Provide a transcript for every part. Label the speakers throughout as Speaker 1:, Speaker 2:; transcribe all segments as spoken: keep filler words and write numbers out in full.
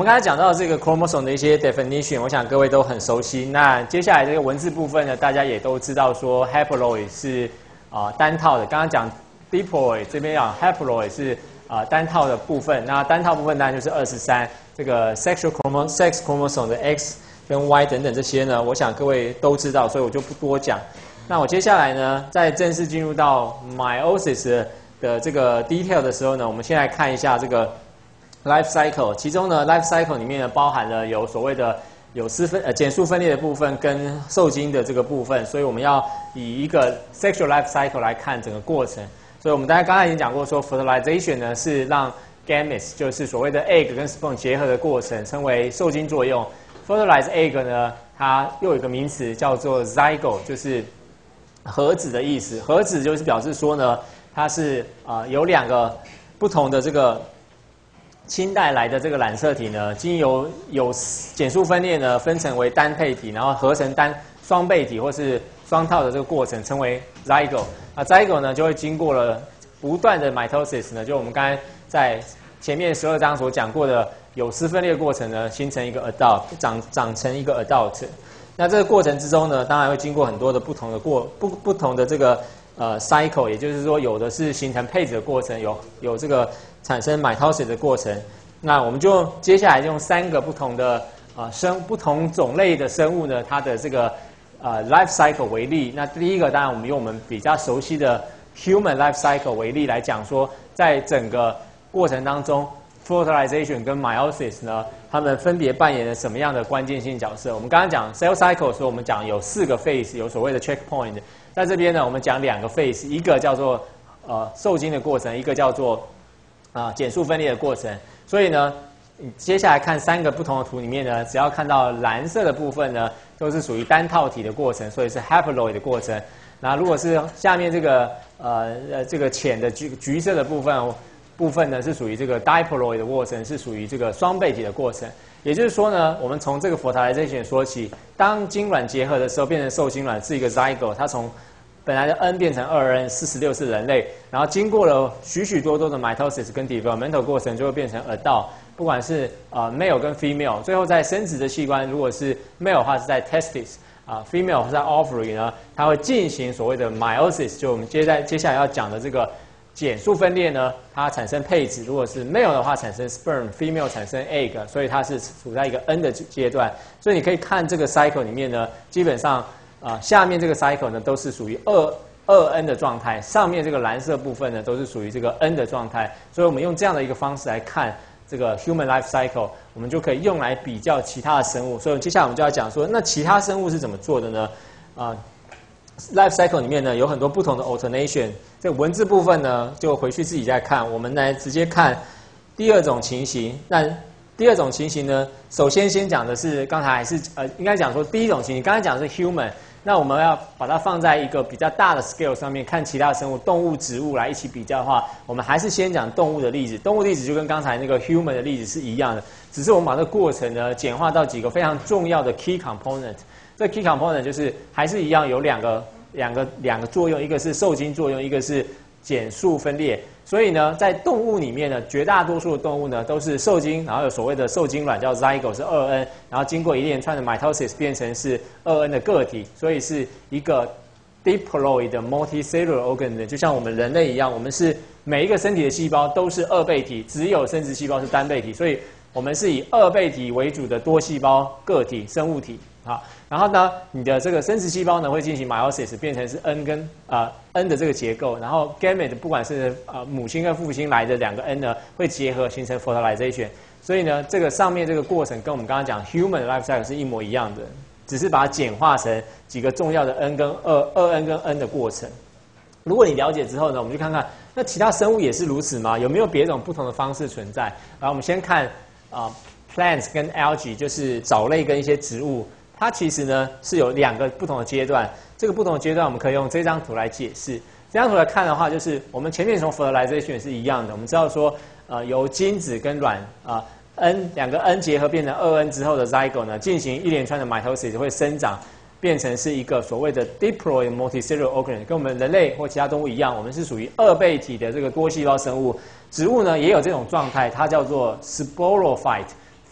Speaker 1: 们刚才讲到这个 chromosome 的一些 definition， 我想各位都很熟悉。那接下来这个文字部分呢，大家也都知道说 haploid 是啊、呃、单套的。刚刚讲 diploid 这边讲 haploid 是啊、呃、单套的部分，那单套部分当然就是二十三。这个 sexual chromosome sex chromosome 的 X 跟 Y 等等这些呢，我想各位都知道，所以我就不多讲。那我接下来呢，在正式进入到 meiosis 的, 的这个 detail 的时候呢，我们先来看一下这个 life cycle。其中呢 ，life cycle 里面呢包含了有所谓的有丝分呃减数分裂的部分跟受精的这个部分，所以我们要以一个 sexual life cycle 来看整个过程。所以我们大家刚才已经讲过说 fertilization 呢是让 gametes 就是所谓的 egg 跟 sperm 结合的过程，称为受精作用。fertilized egg 呢，它又有一个名词叫做 zygote， 就是核子的意思。核子就是表示说呢，它是啊、呃、有两个不同的这个亲带来的这个染色体呢，经由有减数分裂呢，分成为单配体，然后合成单双倍体或是双套的这个过程，称为 zygote。那 zygote 呢，就会经过了不断的 mitosis 呢，就我们刚才在前面十二章所讲过的有丝分裂过程呢，形成一个 adult， 长长成一个 adult。那这个过程之中呢，当然会经过很多的不同的过不不同的这个呃 cycle， 也就是说，有的是形成配子的过程，有有这个产生 mitosis 的过程。那我们就接下来用三个不同的呃生不同种类的生物呢，它的这个呃 life cycle 为例。那第一个，当然我们用我们比较熟悉的 human life cycle 为例来讲说，在整个过程当中 fertilization 跟 meiosis 呢，它们分别扮演了什么样的关键性角色？我们刚刚讲 cell cycle 的时候，我们讲有四个 phase， 有所谓的 checkpoint。在这边呢，我们讲两个 phase， 一个叫做呃受精的过程，一个叫做啊、呃、减数分裂的过程。所以呢，你接下来看三个不同的图里面呢，只要看到蓝色的部分呢，都是属于单套体的过程，所以是 haploid 的过程。那如果是下面这个呃呃这个浅的橘橘色的部分部分呢，是属于这个 diploid 的过程，是属于这个双倍体的过程。也就是说呢，我们从这个 fertilization 说起，当精卵结合的时候，变成受精卵是一个 zygote， 它从本来的 N 变成二 N， 四十六是人类，然后经过了许许多多的 mitosis 跟 developmental 过程，就会变成 adult， 不管是呃 male 跟 female， 最后在生殖的器官，如果是 male 的话是在 testis。啊 ，female 是在 ovary 呢，它会进行所谓的 meiosis， 就我们接在接下来要讲的这个减数分裂呢，它产生配子。如果是 male 的话，产生 sperm，female 产生 egg， 所以它是处在一个 N 的阶段。所以你可以看这个 cycle 里面呢，基本上啊、呃，下面这个 cycle 呢都是属于二二 N 的状态，上面这个蓝色部分呢都是属于这个 N 的状态。所以我们用这样的一个方式来看这个 human life cycle， 我们就可以用来比较其他的生物。所以接下来我们就要讲说，那其他生物是怎么做的呢？啊、呃、，life cycle 里面呢有很多不同的 alternation。这个文字部分呢，就回去自己再看。我们来直接看第二种情形。那第二种情形呢，首先先讲的是刚才还是呃，应该讲说第一种情形，刚才讲的是 human。那我们要把它放在一个比较大的 scale 上面，看其他的生物、动物、植物来一起比较的话，我们还是先讲动物的例子。动物例子就跟刚才那个 human 的例子是一样的，只是我们把这个过程呢简化到几个非常重要的 key component。这 key component 就是还是一样有两个两个两个作用，一个是受精作用，一个是减数分裂。所以呢，在动物里面呢，绝大多数的动物呢都是受精，然后有所谓的受精卵叫 zygote 是二 N， 然后经过一连串的 mitosis 变成是二 N 的个体，所以是一个 diploid 的 multicellular organism， 就像我们人类一样，我们是每一个身体的细胞都是二倍体，只有生殖细胞是单倍体，所以我们是以二倍体为主的多细胞个体生物体。好，然后呢，你的这个生殖细胞呢会进行 meiosis， 变成是 N 跟啊、呃、N 的这个结构，然后 gamete 不管是啊、呃、母亲跟父亲来的两个 N 呢会结合形成 fertilization， 所以呢这个上面这个过程跟我们刚刚讲 human life cycle 是一模一样的，只是把它简化成几个重要的 N 跟二二 N 跟 N 的过程。如果你了解之后呢，我们就看看那其他生物也是如此吗？有没有别种不同的方式存在？然后我们先看啊、呃、plants 跟 algae， 就是藻类跟一些植物。它其实呢是有两个不同的阶段，这个不同的阶段我们可以用这张图来解释。这张图来看的话，就是我们前面从 fertilization 是一样的，我们知道说，呃，由精子跟卵啊、呃、N 两个 N 结合变成二 N 之后的 zygote 呢，进行一连串的 mitosis 会生长，变成是一个所谓的 diploid multicellular organism， 跟我们人类或其他动物一样，我们是属于二倍体的这个多细胞生物。植物呢也有这种状态，它叫做 sporophyte。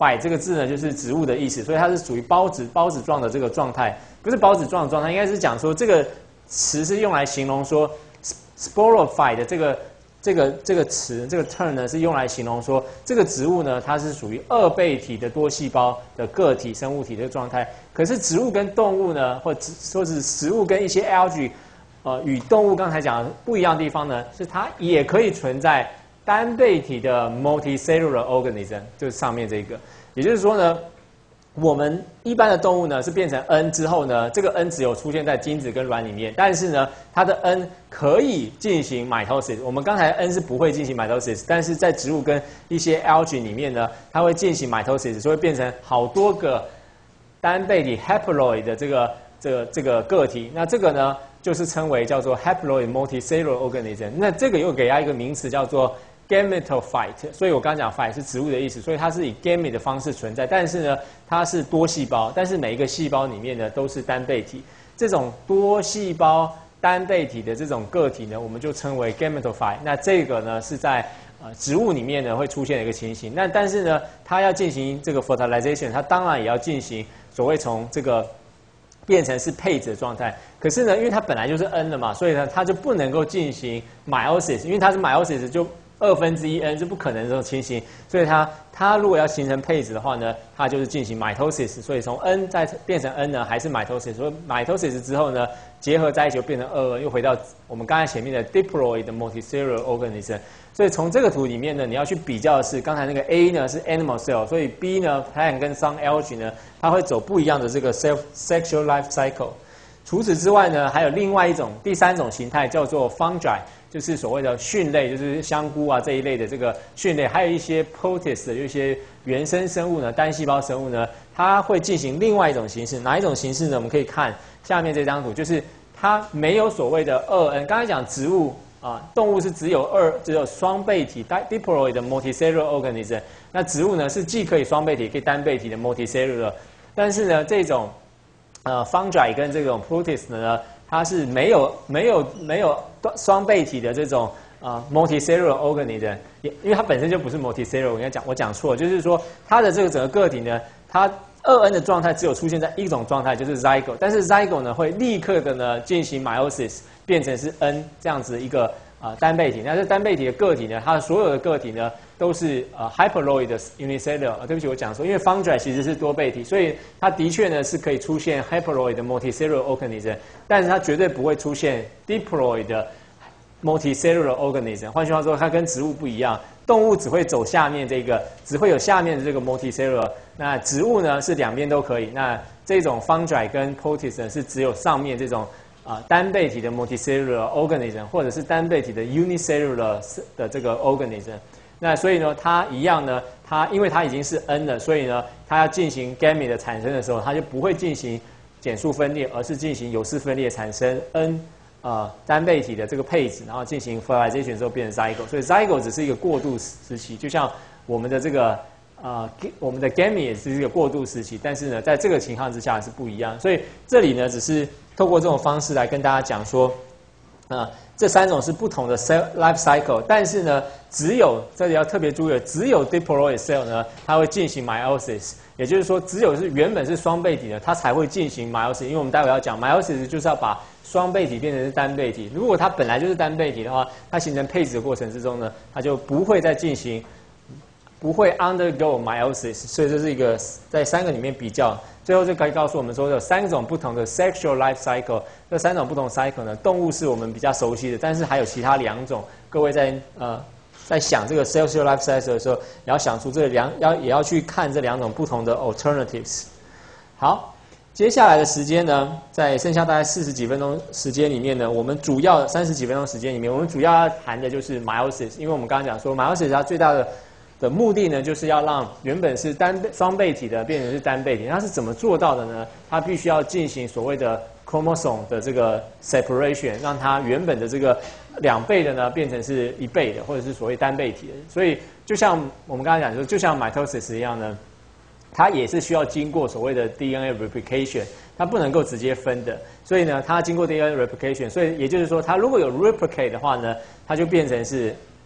Speaker 1: phyte 这个字呢，就是植物的意思，所以它是属于孢子孢子状的这个状态，不是孢子状的状态，应该是讲说这个词是用来形容说 sporophyte 的这个这个这个词这个 term 呢是用来形容说这个植物呢它是属于二倍体的多细胞的个体生物体的状态。可是植物跟动物呢，或者说是食物跟一些 algae， 呃，与动物刚才讲的不一样的地方呢，是它也可以存在单倍体的 multicellular organism， 就是上面这个。也就是说呢，我们一般的动物呢是变成 N 之后呢，这个 N 只有出现在精子跟卵里面，但是呢，它的 N 可以进行 mitosis。我们刚才 N 是不会进行 mitosis， 但是在植物跟一些 algae 里面呢，它会进行 mitosis， 所以变成好多个单倍体 haploid 的这个这个这个个体。那这个呢，就是称为叫做 haploid multicellular organism。那这个又给它一个名词叫做gametophyte， 所以我刚刚讲 phyte 是植物的意思，所以它是以 gamete 的方式存在，但是呢，它是多细胞，但是每一个细胞里面呢都是单倍体。这种多细胞单倍体的这种个体呢，我们就称为 gametophyte。那这个呢是在呃植物里面呢会出现的一个情形。那但是呢，它要进行这个 fertilization， 它当然也要进行所谓从这个变成是配子的状态。可是呢，因为它本来就是 N 的嘛，所以呢它就不能够进行 meiosis， 因为它是 meiosis 就二分之一 n 是不可能这种情形，所以它它如果要形成配子的话呢，它就是进行 mitosis， 所以从 n 再变成 n 呢，还是 mitosis， 所以 mitosis 之后呢，结合在一起就变成二 又回到我们刚才前面的 diploid multicellular organism。所以从这个图里面呢，你要去比较的是刚才那个 A 呢是 animal cell， 所以 B 呢 plant 跟 some algae 呢，它会走不一样的这个 self sexual life cycle。除此之外呢，还有另外一种第三种形态叫做 fungi， 就是所谓的蕈类，就是香菇啊这一类的这个蕈类，还有一些 protists 的一些原生生物呢，单细胞生物呢，它会进行另外一种形式。哪一种形式呢？我们可以看下面这张图，就是它没有所谓的二 N。刚才讲植物啊，动物是只有二，只有双倍体 diploid 的 multicellular organism。那植物呢是既可以双倍体，也可以单倍体的 multicellular。但是呢，这种呃 fungi 跟这种 protists 呢，它是没有没有没有双倍体的这种呃 multicellular organism， 也因为它本身就不是 multicellular， 我应该讲我讲错了，就是说它的这个整个个体呢，它二 N 的状态只有出现在一种状态，就是 zygote， 但是 zygote 呢会立刻的呢进行 meiosis， 变成是 N 这样子一个啊、呃、单倍体。那这单倍体的个体呢，它的所有的个体呢都是呃 haploid 的 unicellular、呃。对不起，我讲说，因为 fungi 其实是多倍体，所以它的确呢是可以出现 haploid 的 multicellular organism， 但是它绝对不会出现 diploid 的 multicellular organism。换句话说，它跟植物不一样，动物只会走下面这个，只会有下面的这个 multicellular。那植物呢是两边都可以。那这种 fungi 跟 protists 呢是只有上面这种啊、呃、单倍体的 multicellular organism， 或者是单倍体的 unicellular 的这个 organism。那所以呢，它一样呢，它因为它已经是 N 了，所以呢，它要进行 gamete 的产生的时候，它就不会进行减数分裂，而是进行有丝分裂，产生 N 呃单倍体的这个配子，然后进行 fertilization 之后变成 zygote。所以 zygote 只是一个过渡时期，就像我们的这个呃我们的 gamete 也是一个过渡时期，但是呢，在这个情况之下是不一样。所以这里呢，只是透过这种方式来跟大家讲说，啊、呃。这三种是不同的 cell life cycle， 但是呢，只有这里要特别注意的，只有 diploid cell 呢，它会进行 meiosis， 也就是说，只有是原本是双倍体的，它才会进行 meiosis。因为我们待会要讲 meiosis 就是要把双倍体变成是单倍体。如果它本来就是单倍体的话，它形成配子的过程之中呢，它就不会再进行，不会 undergo meiosis。所以这是一个在三个里面比较。最后就可以告诉我们说，有三种不同的 sexual life cycle。这三种不同 cycle 呢，动物是我们比较熟悉的，但是还有其他两种。各位在呃在想这个 sexual life cycle 的时候，也要想出这两要也要去看这两种不同的 alternatives。好，接下来的时间呢，在剩下大概四十几分钟时间里面呢，我们主要三十几分钟时间里面，我们主要要谈的就是 meiosis， 因为我们刚刚讲说 meiosis 它最大的的目的呢，就是要让原本是单双倍体的变成是单倍体。它是怎么做到的呢？它必须要进行所谓的 chromosome 的这个 separation， 让它原本的这个两倍的呢变成是一倍的，或者是所谓单倍体的。所以就像我们刚才讲说，就像 mitosis 一样呢，它也是需要经过所谓的 D N A replication， 它不能够直接分的。所以呢，它经过 D N A replication， 所以也就是说，它如果有 replicate 的话呢，它就变成是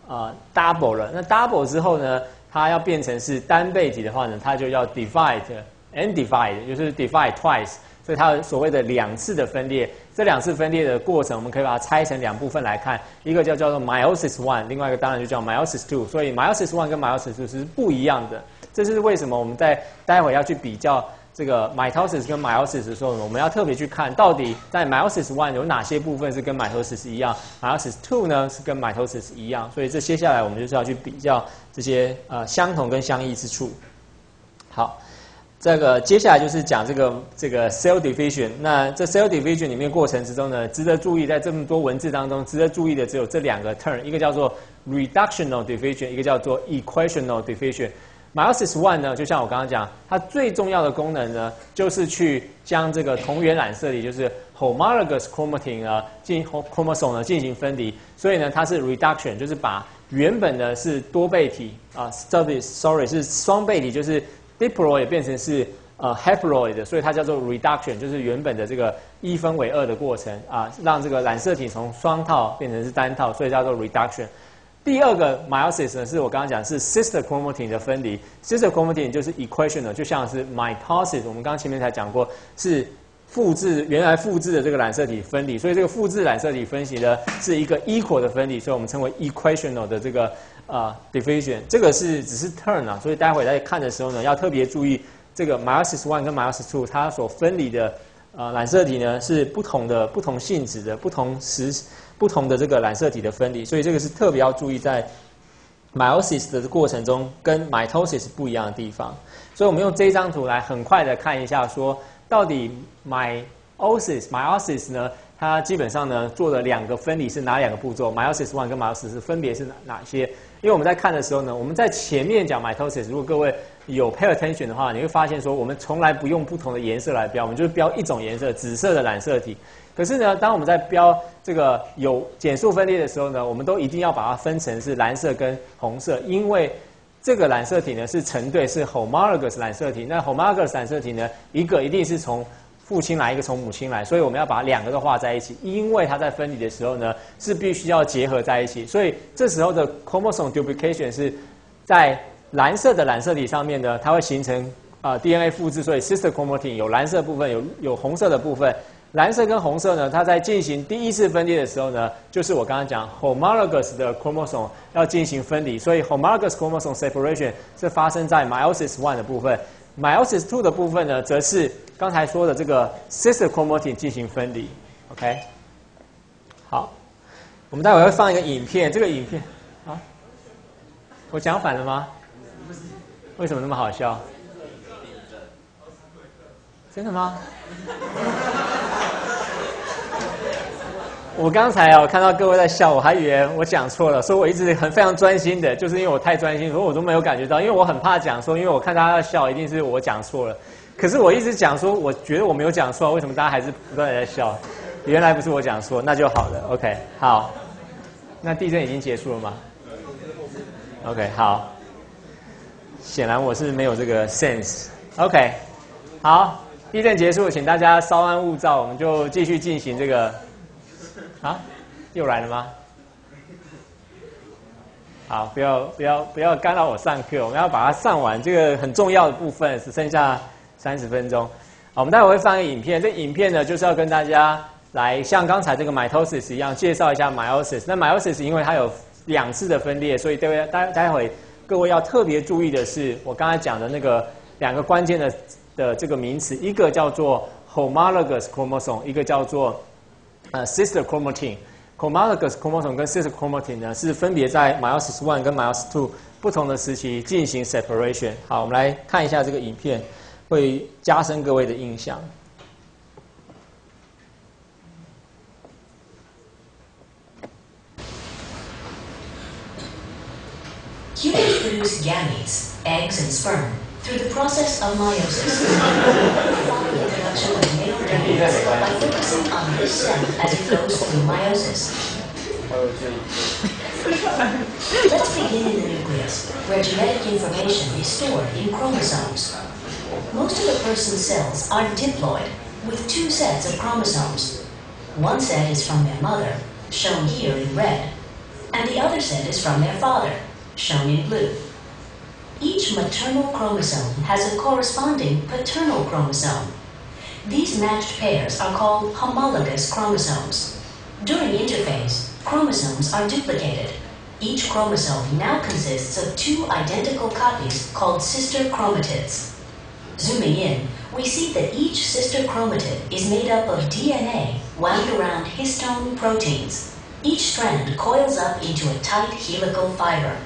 Speaker 1: 呃 double 了。那 double 之后呢，它要变成是单倍体的话呢，它就要 divide and divide， 就是 divide twice。所以它有所谓的两次的分裂，这两次分裂的过程，我们可以把它拆成两部分来看，一个叫叫做 meiosis one， 另外一个当然就叫 meiosis two。所以 meiosis one 跟 meiosis two 是不一样的，这是为什么我们在待会要去比较这个 mitosis 跟 meiosis 的时候，我们要特别去看到底在 meiosis one 有哪些部分是跟 mitosis 一样 ，meiosis two 呢是跟 mitosis 一样。所以这接下来我们就是要去比较这些呃相同跟相异之处。好。这个接下来就是讲这个这个 cell division。那这 cell division 里面过程之中呢，值得注意，在这么多文字当中，值得注意的只有这两个 term， 一个叫做 reductional division， 一个叫做 equational division。meiosis one 呢，就像我刚刚讲，它最重要的功能呢，就是去将这个同源染色体，就是 homologous chromatin 呢，进 chromosome 呢进行分离。所以呢，它是 reduction， 就是把原本的是多倍体啊 ，sorry sorry 是双倍体，就是 diploid 变成是呃 haploid 的，所以它叫做 reduction， 就是原本的这个一分为二的过程啊，让这个染色体从双套变成是单套，所以叫做 reduction。第二个 meiosis 呢，是我刚刚讲是 sister chromatin 的分离 ，sister chromatin 就是 equational， 就像是 mitosis， 我们刚刚前面才讲过是复制原来复制的这个染色体分离，所以这个复制染色体分析呢是一个 equal 的分离，所以我们称为 equational 的这个。啊、uh, ，division 这个是只是 term 啊，所以待会在看的时候呢，要特别注意这个 meiosis one 跟 meiosis two 它所分离的呃染色体呢是不同的、不同性质的、不同时、不同的这个染色体的分离，所以这个是特别要注意在 meiosis 的过程中跟 mitosis 不一样的地方。所以我们用这张图来很快的看一下，说到底 meiosis meiosis 呢？它基本上呢做的两个分离是哪两个步骤 ？meiosis one 跟 meiosis 分别是哪哪些？因为我们在看的时候呢，我们在前面讲 mitosis， 如果各位有 pay attention 的话，你会发现说我们从来不用不同的颜色来标，我们就是标一种颜色，紫色的染色体。可是呢，当我们在标这个有减数分裂的时候呢，我们都一定要把它分成是蓝色跟红色，因为这个染色体呢是成对，是 homologous 染色体。那 homologous 染色体呢，一个一定是从父亲来，一个从母亲来，所以我们要把两个都画在一起，因为它在分离的时候呢，是必须要结合在一起，所以这时候的 chromosome duplication 是在蓝色的染色体上面呢，它会形成啊、呃、D N A 复制，所以 sister chromatin 有蓝色部分，有有红色的部分。蓝色跟红色呢，它在进行第一次分裂的时候呢，就是我刚刚讲 homologous 的 chromosome 要进行分离，所以 homologous chromosome separation 是发生在 meiosis one 的部分。meiosis two 的部分呢，则是刚才说的这个 sister chromatin 进行分离 ，OK？ 好，我们待会会放一个影片，这个影片啊，我讲反了吗？为什么那么好笑？真的吗？我刚才啊，我看到各位在笑，我还以为我讲错了，所以我一直很非常专心的，就是因为我太专心，所以我都没有感觉到，因为我很怕讲错，因为我看大家笑，一定是我讲错了。可是我一直讲说，我觉得我没有讲错，为什么大家还是不断的在笑？原来不是我讲错，那就好了。OK， 好，那地震已经结束了吗 ？OK， 好，显然我是没有这个 sense。OK， 好，地震结束，请大家稍安勿躁，我们就继续进行这个。啊，又来了吗？好，不要不要不要干扰我上课，我们要把它上完。这个很重要的部分只剩下三十分钟。好，我们待会会放一个影片，这影片呢就是要跟大家来像刚才这个 mitosis 一样介绍一下 meiosis。那 meiosis 因为它有两次的分裂，所以待待待会各位要特别注意的是，我刚才讲的那个两个关键的的这个名词，一个叫做 homologous chromosome， 一个叫做呃 sister chromatin。homologous chromosome 跟 sister chromatin 呢是分别在 meiosis one 跟 meiosis two 不同的时期进行 separation。好，我们来看一下这个影片，会加深各位的印象。
Speaker 2: Humans produce gametes, eggs, and sperm through the process of meiosis. Follow the production of male gametes by focusing on this cell as it goes through meiosis. Let's begin in the nucleus, where genetic information is stored in chromosomes. Most of a person's cells are diploid, with two sets of chromosomes. One set is from their mother, shown here in red, and the other set is from their father, shown in blue. Each maternal chromosome has a corresponding paternal chromosome. These matched pairs are called homologous chromosomes. During interphase, chromosomes are duplicated. Each chromosome now consists of two identical copies called sister chromatids. Zooming in, we see that each sister chromatid is made up of D N A wound around histone proteins. Each strand coils up into a tight helical fiber.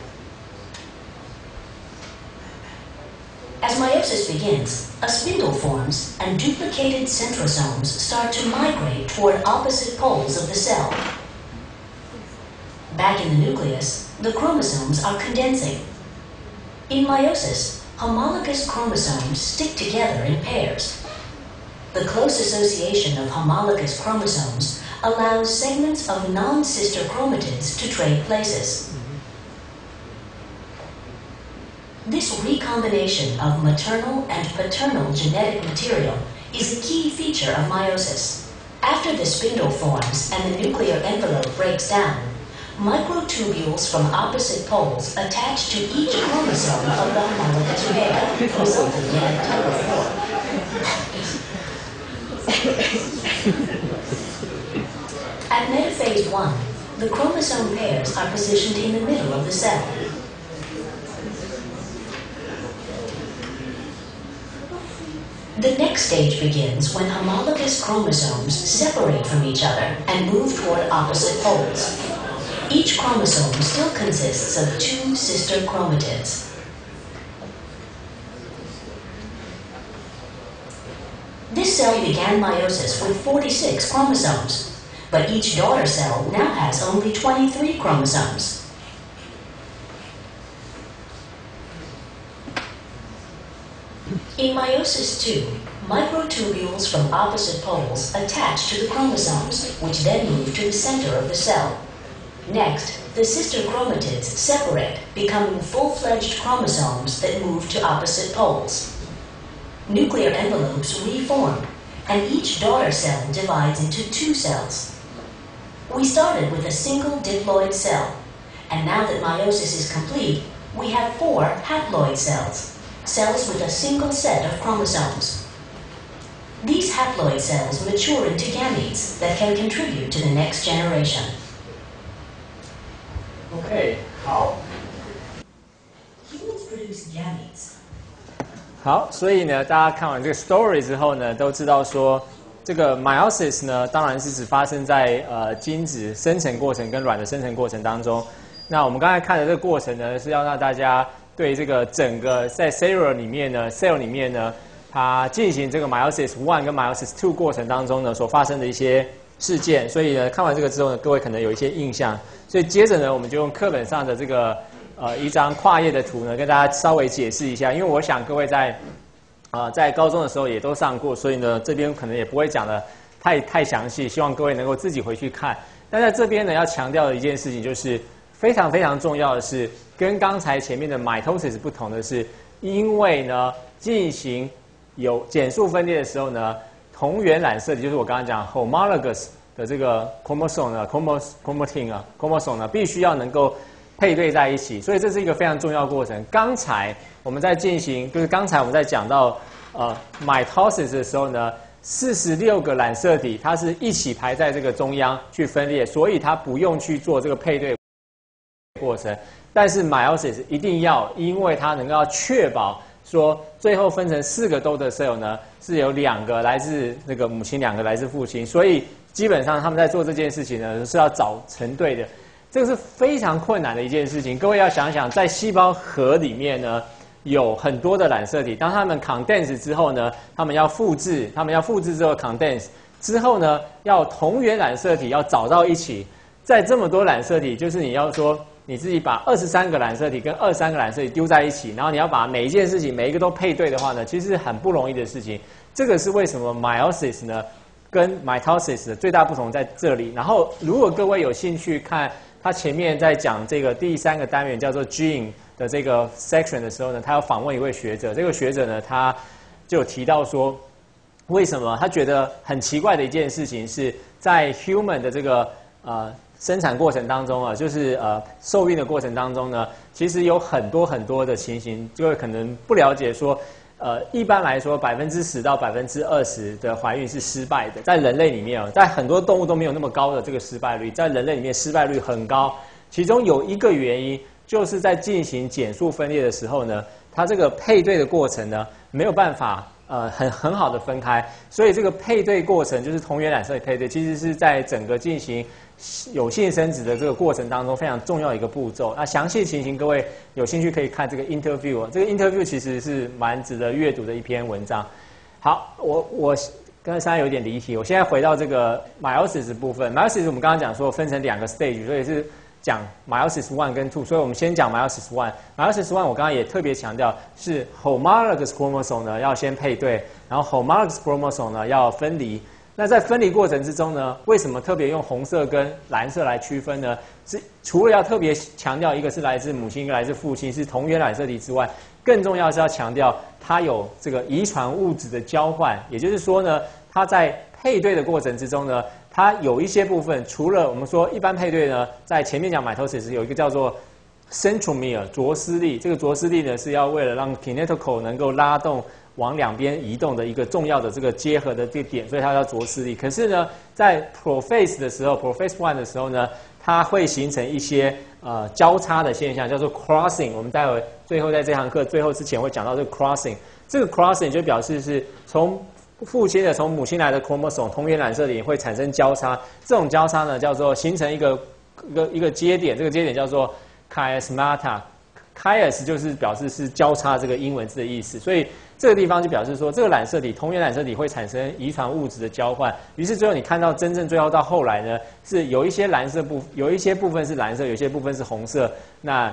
Speaker 2: As meiosis begins, a spindle forms and duplicated centrosomes start to migrate toward opposite poles of the cell. Back in the nucleus, the chromosomes are condensing. In meiosis, homologous chromosomes stick together in pairs. The close association of homologous chromosomes allows segments of non-sister chromatids to trade places. This recombination of maternal and paternal genetic material is a key feature of meiosis. After the spindle forms and the nuclear envelope breaks down, microtubules from opposite poles attach to each chromosome of the homologous pair, resulting in a tug of war. At metaphase one, the chromosome pairs are positioned in the middle of the cell. The next stage begins when homologous chromosomes separate from each other and move toward opposite poles. Each chromosome still consists of two sister chromatids. This cell began meiosis with forty-six chromosomes, but each daughter cell now has only twenty-three chromosomes. In meiosis two, microtubules from opposite poles attach to the chromosomes, which then move to the center of the cell. Next, the sister chromatids separate, becoming full-fledged chromosomes that move to opposite poles. Nuclear envelopes reform, and each daughter cell divides into two cells. We started with a single diploid cell, and now that meiosis is complete, we have four haploid cells, cells with a single set of chromosomes. These haploid cells mature into gametes that can contribute to the next generation.
Speaker 1: OK， 好。
Speaker 2: Humans produce gametes.
Speaker 1: 好，所以呢，大家看完这个 story 之后呢，都知道说，这个 meiosis 呢，当然是指发生在呃精子生成过程跟卵的生成过程当中。那我们刚才看的这个过程呢，是要让大家对这个整个在 cell 里面呢 ，cell 里面呢，它进行这个 meiosis one 跟 meiosis two 过程当中呢，所发生的一些事件。所以呢，看完这个之后呢，各位可能有一些印象。所以接着呢，我们就用课本上的这个呃一张跨页的图呢，跟大家稍微解释一下。因为我想各位在啊、呃、在高中的时候也都上过，所以呢这边可能也不会讲的太太详细，希望各位能够自己回去看。但在这边呢，要强调的一件事情就是非常非常重要的是，跟刚才前面的 mitosis 不同的是，因为呢进行有减数分裂的时候呢，同源染色体就是我刚刚讲 homologous 的这个 chromosome 呢 chromosomes chromatin 啊 chromosome 呢必须要能够配对在一起，所以这是一个非常重要的过程。刚才我们在进行，就是刚才我们在讲到呃 mitosis 的时候呢，四十六个染色体它是一起排在这个中央去分裂，所以它不用去做这个配对过程。但是 meiosis 一定要，因为它能够要确保说最后分成四个 daughter cell 呢，是有两个来自那个母亲，两个来自父亲，所以基本上他们在做这件事情呢是要找成对的。这个是非常困难的一件事情。各位要想想，在细胞核里面呢，有很多的染色体，当它们 condense 之后呢，它们要复制，它们要复制之后 condense 之后呢，要同源染色体要找到一起。在这么多染色体，就是你要说你自己把二十三个染色体跟二十三个染色体丢在一起，然后你要把每一件事情每一个都配对的话呢，其实是很不容易的事情。这个是为什么 meiosis 呢跟 mitosis 的最大不同在这里。然后，如果各位有兴趣看他前面在讲这个第三个单元叫做 gene 的这个 section 的时候呢，他要访问一位学者，这个学者呢，他就有提到说，为什么他觉得很奇怪的一件事情是在 human 的这个呃生产过程当中啊，就是呃受孕的过程当中呢，其实有很多很多的情形，就会可能不了解说，呃，一般来说百分之十到百分之二十的怀孕是失败的，在人类里面哦，在很多动物都没有那么高的这个失败率，在人类里面失败率很高。其中有一个原因，就是在进行减数分裂的时候呢，它这个配对的过程呢，没有办法。呃，很很好的分开，所以这个配对过程就是同源染色体配对，其实是在整个进行有性生殖的这个过程当中非常重要的一个步骤。那详细情形，各位有兴趣可以看这个 interview， 这个 interview 其实是蛮值得阅读的一篇文章。好，我我刚才有点离题，我现在回到这个 meiosis 部分。meiosis 我们刚刚讲说分成两个 stage， 所以是讲 meiosis one 跟 two， 所以我们先讲 meiosis one。meiosis one 我刚刚也特别强调是 homologous chromosome 呢要先配对，然后 homologous chromosome 呢要分离。那在分离过程之中呢，为什么特别用红色跟蓝色来区分呢？是除了要特别强调一个是来自母亲，一个来自父亲，是同源染色体之外，更重要是要强调它有这个遗传物质的交换，也就是说呢，它在配对的过程之中呢。它有一些部分，除了我们说一般配对呢，在前面讲 mitosis 有一个叫做 centromere 着丝粒，这个着丝粒呢是要为了让 kinetochore 能够拉动往两边移动的一个重要的这个结合的这个点，所以它叫着丝粒。可是呢，在 prophase 的时候 ，prophase one 的时候呢，它会形成一些呃交叉的现象，叫做 crossing。我们待会最后在这堂课最后之前会讲到这个 crossing， 这个 crossing 就表示是从父亲的从母亲来的 chromosome 同源染色体会产生交叉，这种交叉呢叫做形成一个一个一个接点，这个接点叫做 chiasmata。chias 就是表示是交叉这个英文字的意思，所以这个地方就表示说这个染色体同源染色体会产生遗传物质的交换，于是最后你看到真正最后到后来呢，是有一些蓝色部有一些部分是蓝色，有些部分是红色，那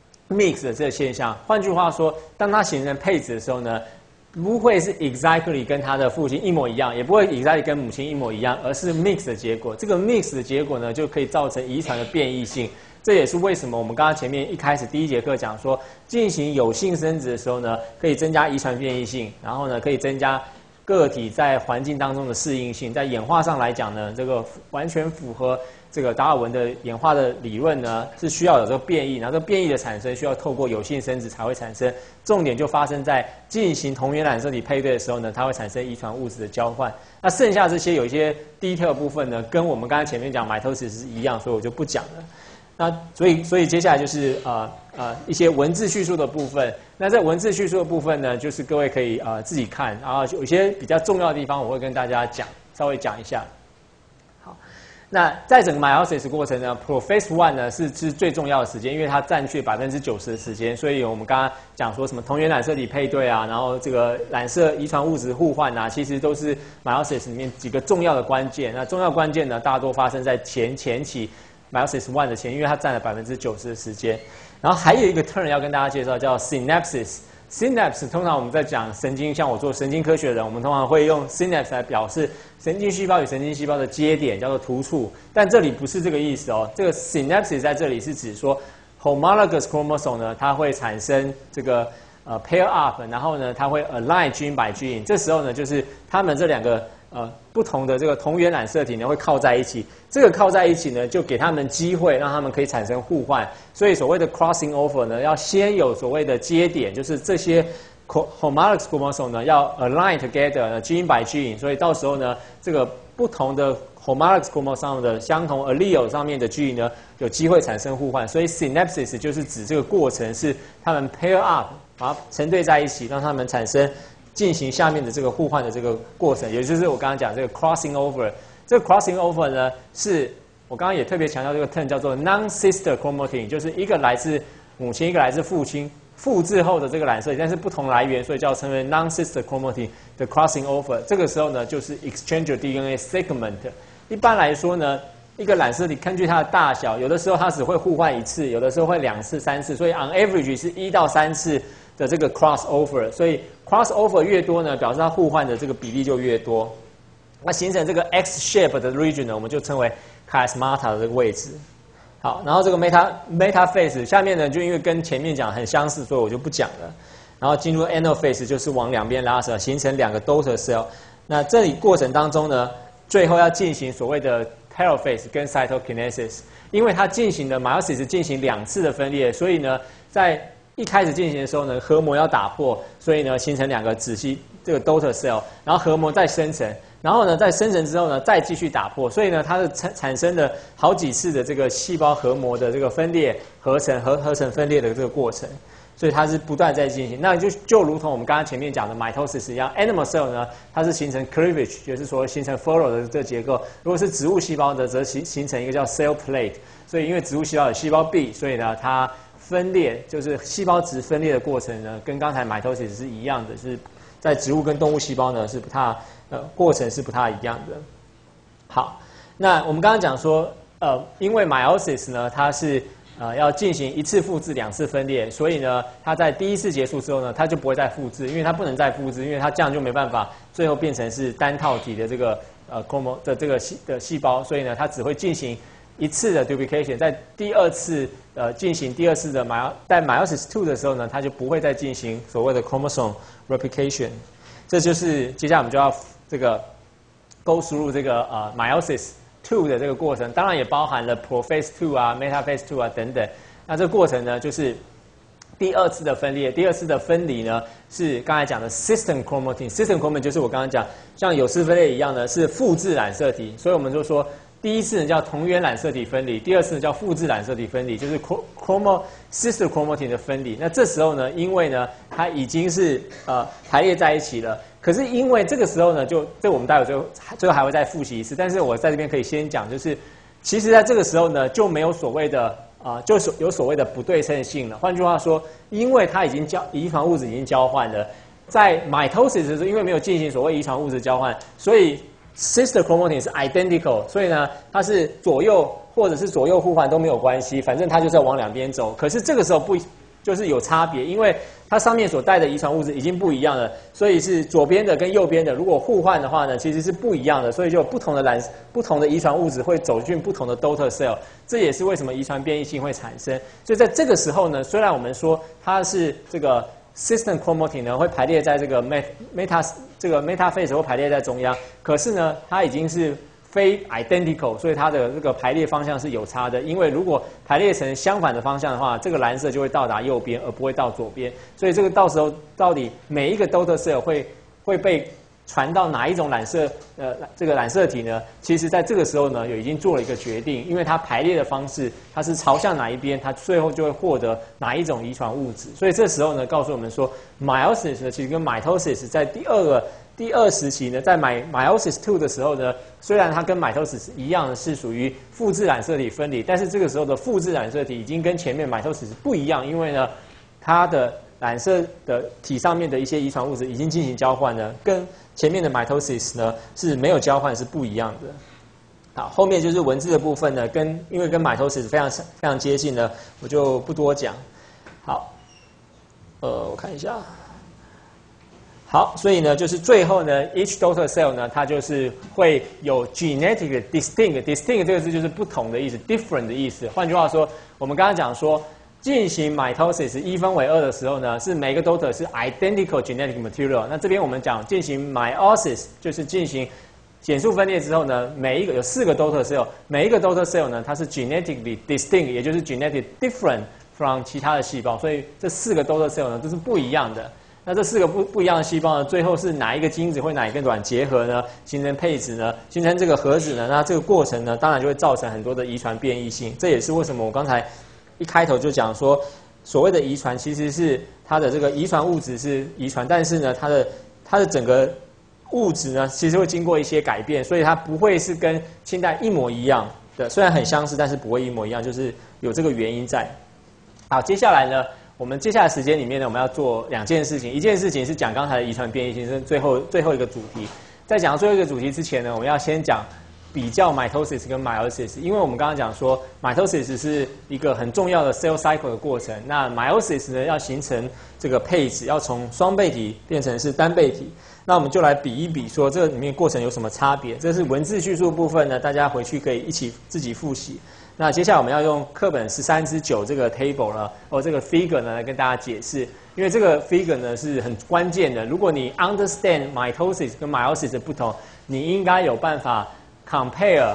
Speaker 1: mix 的这个现象。换句话说，当它形成配子的时候呢，不会是 exactly 跟他的父亲一模一样，也不会 exactly 跟母亲一模一样，而是 mix 的结果。这个 mix 的结果呢，就可以造成遗传的变异性。这也是为什么我们刚刚前面一开始第一节课讲说，进行有性生殖的时候呢，可以增加遗传变异性，然后呢，可以增加个体在环境当中的适应性。在演化上来讲呢，这个完全符合这个达尔文的演化的理论呢，是需要有这个变异，然后这个变异的产生需要透过有性生殖才会产生。重点就发生在进行同源染色体配对的时候呢，它会产生遗传物质的交换。那剩下这些有一些 detail 部分呢，跟我们刚才前面讲 mitosis 是一样，所以我就不讲了。那所以所以接下来就是呃呃一些文字叙述的部分。那在文字叙述的部分呢，就是各位可以呃自己看，然后有一些比较重要的地方我会跟大家讲，稍微讲一下。好，那在整个 meiosis 过程呢 ，prophase one 呢是是最重要的时间，因为它占据百分之九十的时间，所以我们刚刚讲说什么同源染色体配对啊，然后这个染色遗传物质互换啊，其实都是 meiosis 里面几个重要的关键。那重要关键呢，大多发生在前前期。meiosis one 的前，因为它占了百分之九十的时间。然后还有一个 term 要跟大家介绍，叫 synapses。synapse 通常我们在讲神经，像我做神经科学的人，我们通常会用 synapse 来表示神经细胞与神经细胞的接点，叫做突触。但这里不是这个意思哦，这个 synapses 在这里是指说 homologous chromosome 呢，它会产生这个呃 pair up， 然后呢，它会 align gene by gene。这时候呢，就是它们这两个呃不同的这个同源染色体呢会靠在一起，这个靠在一起呢就给他们机会，让他们可以产生互换。所以所谓的 crossing over 呢，要先有所谓的接点，就是这些 homologous chromosome 呢要 align together gene by gene。所以到时候呢，这个不同的 homologous chromosome 的相同 allele 上面的 gene 呢有机会产生互换。所以 synapses 就是指这个过程是他们 pair up， 把它成对在一起，让他们产生进行下面的这个互换的这个过程，也就是我刚刚讲这个 crossing over。这个 crossing over 呢，是我刚刚也特别强调这个 term 叫做 non-sister chromatin， 就是一个来自母亲，一个来自父亲，复制后的这个染色体，但是不同来源，所以叫称为 non-sister chromatin 的 crossing over。这个时候呢，就是 exchange D N A segment。一般来说呢，一个染色体根据它的大小，有的时候它只会互换一次，有的时候会两次、三次，所以 on average 是一到三次的这个 crossover， 所以 crossover 越多呢，表示它互换的这个比例就越多。那形成这个 X shape 的 region 呢，我们就称为 chiasmata 的这个位置。好，然后这个 meta metaphase 下面呢，就因为跟前面讲很相似，所以我就不讲了。然后进入 anaphase 就是往两边拉扯，形成两个 daughter cell。那这里过程当中呢，最后要进行所谓的 telophase 跟 cytokinesis， 因为它进行的 meiosis 进行两次的分裂，所以呢，在一开始进行的时候呢，核膜要打破，所以呢形成两个子细这个 daughter cell， 然后核膜再生成，然后呢在生成之后呢再继续打破，所以呢它是产产生了好几次的这个细胞核膜的这个分裂、合成、合合成分裂的这个过程。所以它是不断在进行，那就就如同我们刚刚前面讲的 mitosis 一样 ，animal cell 呢，它是形成 cleavage， 就是说形成 furrow 的这个结构。如果是植物细胞的，则形形成一个叫 cell plate。所以因为植物细胞有细胞壁，所以呢它分裂就是细胞质分裂的过程呢，跟刚才 mitosis 是一样的，是在植物跟动物细胞呢是不太呃过程是不太一样的。好，那我们刚刚讲说，呃，因为 meiosis 呢，它是呃，要进行一次复制、两次分裂，所以呢，它在第一次结束之后呢，它就不会再复制，因为它不能再复制，因为它这样就没办法最后变成是单套体的这个呃 chromo 的这个细的细胞，所以呢，它只会进行一次的 duplication， 在第二次呃进行第二次的 meiosis 在 meiosis two 的时候呢，它就不会再进行所谓的 chromosome replication。这就是接下来我们就要这个 go through 这个呃 meiosis two 的这个过程，当然也包含了 prophase two 啊、metaphase two 啊等等。那这个过程呢，就是第二次的分裂，第二次的分离呢，是刚才讲的 system chromatin。system chromatin 就是我刚刚讲，像有丝分裂一样呢，是复制染色体。所以我们就说，第一次呢叫同源染色体分离，第二次呢叫复制染色体分离，就是 chromo sister chromatin 的分离。那这时候呢，因为呢它已经是呃排列在一起了。可是因为这个时候呢，就这我们待会最后最后还会再复习一次，但是我在这边可以先讲，就是其实在这个时候呢，就没有所谓的啊、呃，就所有所谓的不对称性了。换句话说，因为它已经交遗传物质已经交换了，在 mitosis 的时候，因为没有进行所谓遗传物质交换，所以 sister chromatin 是 identical， 所以呢，它是左右或者是左右互换都没有关系，反正它就是要往两边走。可是这个时候不。就是有差别，因为它上面所带的遗传物质已经不一样了，所以是左边的跟右边的，如果互换的话呢，其实是不一样的，所以就有不同的染不同的遗传物质会走进不同的 daughter cell， 这也是为什么遗传变异性会产生。所以在这个时候呢，虽然我们说它是这个 system chromatin 呢会排列在这个 meta 这个 metaphase 会排列在中央，可是呢，它已经是非 identical， 所以它的这个排列方向是有差的。因为如果排列成相反的方向的话，这个蓝色就会到达右边，而不会到左边。所以这个到时候到底每一个 daughter cell 会会被传到哪一种染色呃这个染色体呢？其实在这个时候呢，有已经做了一个决定，因为它排列的方式，它是朝向哪一边，它最后就会获得哪一种遗传物质。所以这时候呢，告诉我们说 ，meiosis 呢其实跟 mitosis 在第二个。第二时期呢，在 meiosis two 的时候呢，虽然它跟 mitosis 一样是属于复制染色体分离，但是这个时候的复制染色体已经跟前面 mitosis 不一样，因为呢，它的染色的体上面的一些遗传物质已经进行交换了，跟前面的 mitosis 呢是没有交换，是不一样的。好，后面就是文字的部分呢，跟因为跟 mitosis 非常非常接近呢，我就不多讲。好，呃，我看一下。好，所以呢，就是最后呢 ，each daughter cell 呢，它就是会有 genetic distinct，distinct 这个字就是不同的意思 ，different 的意思。换句话说，我们刚刚讲说，进行 mitosis 一分为二的时候呢，是每个 daughter 是 identical genetic material。那这边我们讲进行 meiosis， 就是进行减数分裂之后呢，每一个有四个 daughter cell， 每一个 daughter cell 呢，它是 genetically distinct， 也就是 genetic different from 其他的细胞，所以这四个 daughter cell 呢都是不一样的。那这四个不不一样的细胞呢，最后是哪一个精子会哪一个卵结合呢？形成配子呢？形成这个核子呢？那这个过程呢，当然就会造成很多的遗传变异性。这也是为什么我刚才一开头就讲说，所谓的遗传其实是它的这个遗传物质是遗传，但是呢，它的它的整个物质呢，其实会经过一些改变，所以它不会是跟清代一模一样的，虽然很相似，但是不会一模一样，就是有这个原因在。好，接下来呢？我们接下来时间里面呢，我们要做两件事情。一件事情是讲刚才的遗传变异性，是最后最后一个主题。在讲最后一个主题之前呢，我们要先讲比较 mitosis 跟 meiosis， 因为我们刚刚讲说 mitosis 是一个很重要的 cell cycle 的过程，那 meiosis 呢要形成这个配子，要从双倍体变成是单倍体。那我们就来比一比，说这里面过程有什么差别。这是文字叙述部分呢，大家回去可以一起自己复习。那接下来我们要用课本十三之九这个 table 呢，或这个 figure 呢来跟大家解释，因为这个 figure 呢是很关键的。如果你 understand mitosis 跟 meiosis 的不同，你应该有办法 compare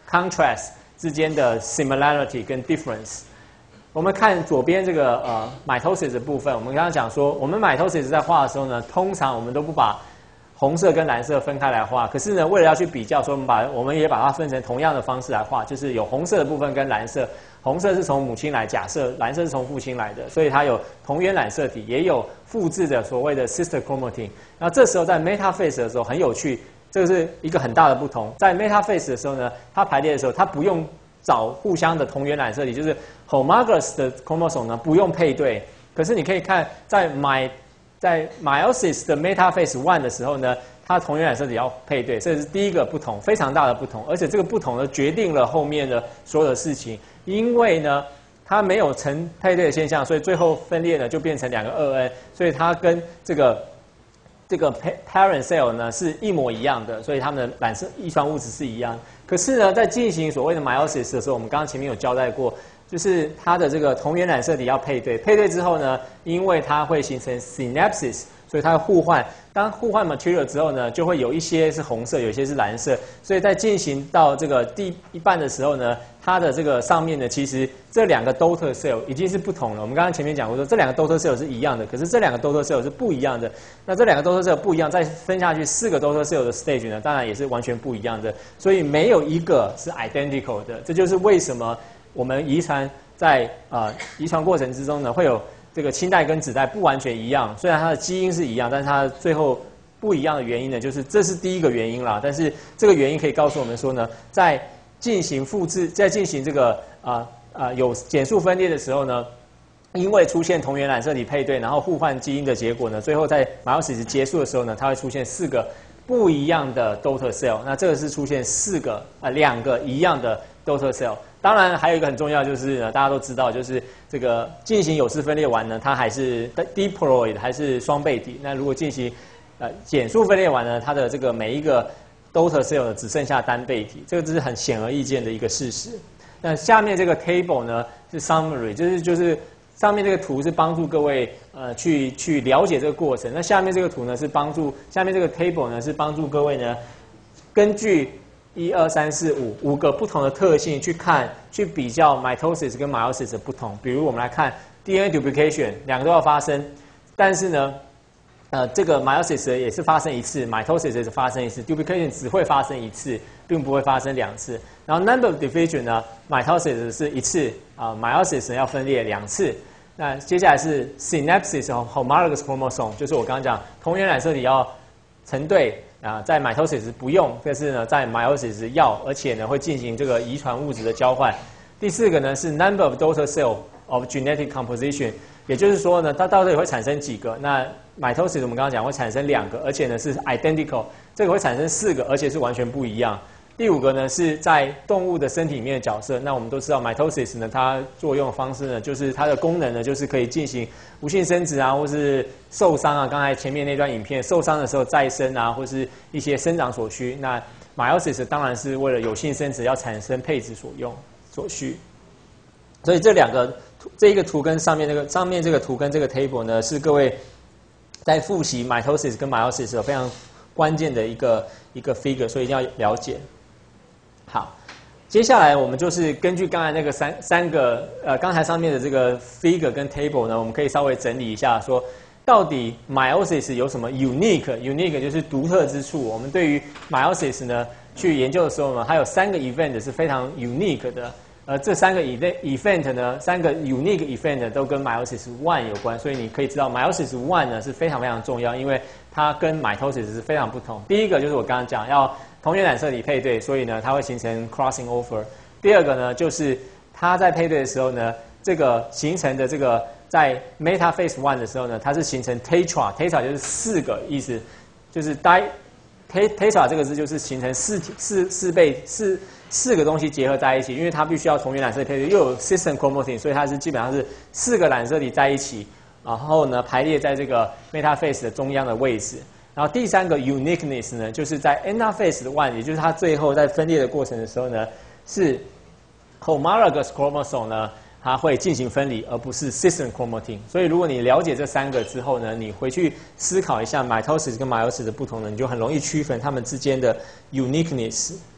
Speaker 1: contrast 之间的 similarity 跟 difference。我们看左边这个呃 mitosis 的部分，我们刚刚讲说，我们 mitosis 在画的时候呢，通常我们都不把红色跟蓝色分开来画，可是呢，为了要去比较，所以我们把我们也把它分成同样的方式来画，就是有红色的部分跟蓝色，红色是从母亲来，假设蓝色是从父亲来的，所以它有同源染色体，也有复制的所谓的 sister chromatin。然后这时候在 metaphase 的时候很有趣，这个是一个很大的不同。在 metaphase 的时候呢，它排列的时候，它不用找互相的同源染色体，就是 homologous 的 chromosome 呢不用配对。可是你可以看在 my 在 meiosis 的 metaphase one 的时候呢，它同源染色体要配对，这是第一个不同，非常大的不同。而且这个不同呢，决定了后面的所有的事情。因为呢，它没有成配对的现象，所以最后分裂呢就变成两个二 N， 所以它跟这个这个 parent cell 呢是一模一样的，所以它们的染色遗传物质是一样。可是呢，在进行所谓的 meiosis 的时候，我们刚刚前面有交代过，就是它的这个同源染色体要配对，配对之后呢，因为它会形成 synapses， 所以它会互换。当互换 material 之后呢，就会有一些是红色，有一些是蓝色。所以在进行到这个第一半的时候呢，它的这个上面呢，其实这两个 daughter cell 已经是不同了。我们刚刚前面讲过说，这两个 daughter cell 是一样的，可是这两个 daughter cell 是不一样的。那这两个 daughter cell 不一样，再分下去四个 daughter cell 的 stage 呢，当然也是完全不一样的。所以没有一个是 identical 的。这就是为什么我们遗传在呃遗传过程之中呢，会有这个亲代跟子代不完全一样，虽然它的基因是一样，但是它最后不一样的原因呢，就是这是第一个原因啦。但是这个原因可以告诉我们说呢，在进行复制，在进行这个啊啊、呃、有减数分裂的时候呢，因为出现同源染色体配对，然后互换基因的结果呢，最后在 meiosis 结束的时候呢，它会出现四个不一样的 daughter cell。那这个是出现四个啊两个一样的 daughter cell。当然还有一个很重要，就是呢大家都知道，就是这个进行有丝分裂完呢，它还是 diploid 还是双倍体。那如果进行呃减数分裂完呢，它的这个每一个 daughter cell 呢只剩下单倍体，这个只是很显而易见的一个事实。那下面这个 table 呢是 summary， 就是就是上面这个图是帮助各位呃去去了解这个过程。那下面这个图呢是帮助下面这个 table 呢是帮助各位呢根据一二三四五五个不同的特性去看，去比较 mitosis 跟 meiosis 的不同。比如我们来看 D N A duplication， 两个都要发生，但是呢，呃，这个 meiosis 也是发生一次 ，mitosis 也是发生一次 ，duplication 只会发生一次，并不会发生两次。然后 number of division 呢 ，mitosis 是一次啊、呃、，meiosis 要分裂两次。那接下来是 synapses 和 homologous chromosome， 就是我刚刚讲同源染色体要成对。啊，在 mitosis 不用，但是呢，在 meiosis 要，而且呢会进行这个遗传物质的交换。第四个呢是 number of daughter cell of genetic composition， 也就是说呢，它到底会产生几个？那 mitosis 我们刚刚讲会产生两个，而且呢是 identical， 这个会产生四个，而且是完全不一样。第五个呢是在动物的身体里面的角色。那我们都知道 mitosis 呢，它作用的方式呢，就是它的功能呢，就是可以进行无性生殖啊，或是受伤啊。刚才前面那段影片，受伤的时候再生啊，或是一些生长所需。那 meiosis 当然是为了有性生殖要产生配子所用所需。所以这两个这一个图跟上面那个上面这个图跟这个 table 呢，是各位在复习 mitosis 跟 meiosis 有非常关键的一个一个 figure， 所以一定要了解。好，接下来我们就是根据刚才那个三三个呃刚才上面的这个 figure 跟 table 呢，我们可以稍微整理一下，说到底 meiosis 有什么 unique unique 就是独特之处。我们对于 meiosis 呢去研究的时候呢，它有三个 event 是非常 unique 的。呃，这三个 event event 呢，三个 unique event 都跟 meiosis one 有关，所以你可以知道 meiosis one 呢是非常非常重要，因为它跟 mitosis 是非常不同。第一个就是我刚刚讲要同源染色体配对，所以呢它会形成 crossing over。第二个呢就是它在配对的时候呢，这个形成的这个在 metaphase one 的时候呢，它是形成 tetra tetra 就是四个意思，就是 di tetra 这个字就是形成四四四倍四。四个东西结合在一起，因为它必须要同源染色体配对，又有 sister chromatin， 所以它是基本上是四个染色体在一起，然后呢排列在这个 metaphase 的中央的位置。然后第三个 uniqueness 呢，就是在 anaphase one， 也就是它最后在分裂的过程的时候呢，是 homologous chromosome 呢，它会进行分离，而不是 sister chromatin。所以如果你了解这三个之后呢，你回去思考一下 mitosis 跟 meiosis 的不同呢，你就很容易区分它们之间的 uniqueness。